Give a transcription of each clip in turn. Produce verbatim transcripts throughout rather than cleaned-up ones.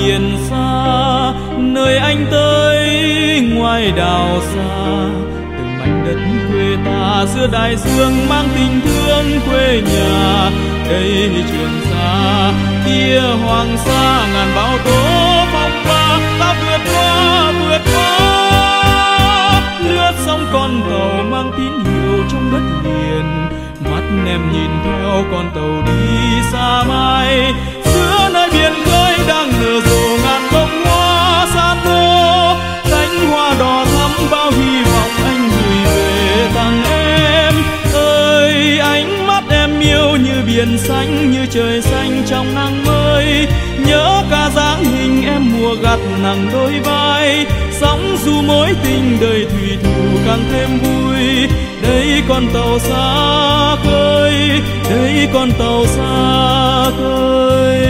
biển xa, nơi anh tới ngoài đảo xa. Từng mảnh đất quê ta giữa đại dương mang tình thương quê nhà. Đây Trường Sa, kia Hoàng Sa, ngàn bão tố phong ba, ta vượt qua vượt qua. Lướt sóng con tàu mang tín hiệu trong đất liền, mắt em nhìn theo con tàu đi xa mai. Giữa nơi biển khơi đang nở rộ ngàn bông hoa san hô, cánh hoa đỏ thắm bao hy vọng anh gửi về tặng em. Ơi ánh mắt em yêu như biển xanh, như trời xanh trong nắng mới. Nhớ cả dáng hình em mùa gặt nặng đôi vai, sóng dù mối tình đời thủy thủ càng thêm vui. Đây con tàu xa khơi, đây con tàu xa khơi.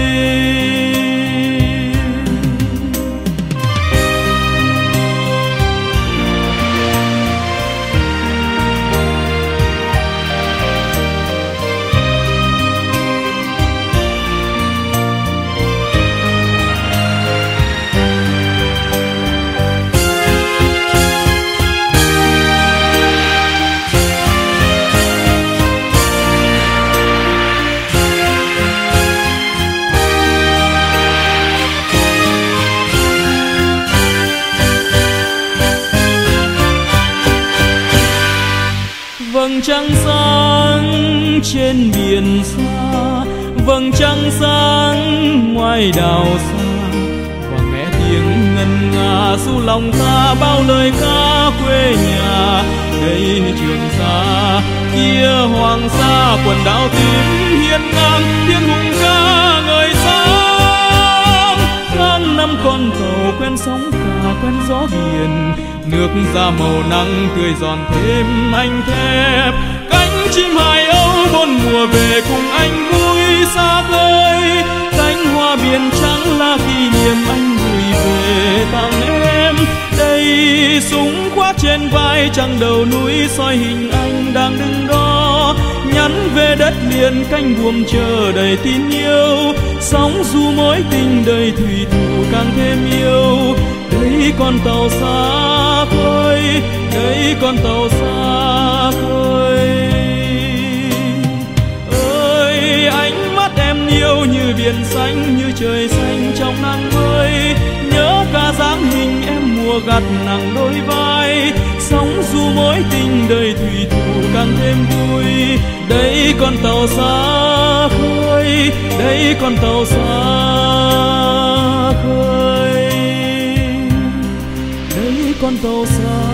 Vầng trăng sáng trên biển xa, vầng trăng sáng ngoài đảo xa. Và nghe tiếng ngân nga ru lòng ta bao lời ca quê nhà. Đây Trường Sa, kia Hoàng Sa, quần đảo tím hiên ngang, tiếng hùng ca ngời sáng. Tháng năm con tàu quen sóng cả quen gió biển, nước ra màu nắng tươi giòn thêm anh thép. Cánh chim hải âu bốn mùa về cùng anh vui xa khơi. Cánh hoa biển trắng là kỷ niệm anh gửi về tặng em. Đây súng khoác trên vai trăng đầu núi soi hình anh đang đứng đó. Nhắn về đất liền cánh buồm chờ đầy tin yêu. Sóng du mối tình đời thủy thủ càng thêm yêu. Đây con tàu xa khơi, đây con tàu xa khơi. Ơi ánh mắt em yêu như biển xanh, như trời xanh trong nắng mới. Nhớ cả dáng hình em mùa gặt nặng đôi vai. Sóng du mối tình đời thủy thủ càng thêm vui. Đây con tàu xa khơi, đây con tàu xa khơi. Con tàu xa